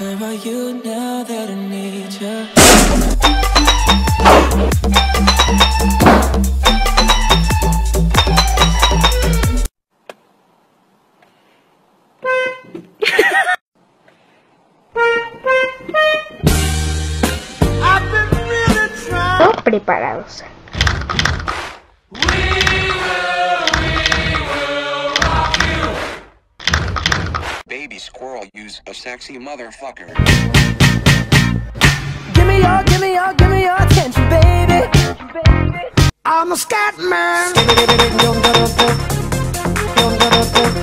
Where are you now that I need you? Preparados. Baby squirrel, use a sexy motherfucker. Give me your attention, baby. I'm a scat man.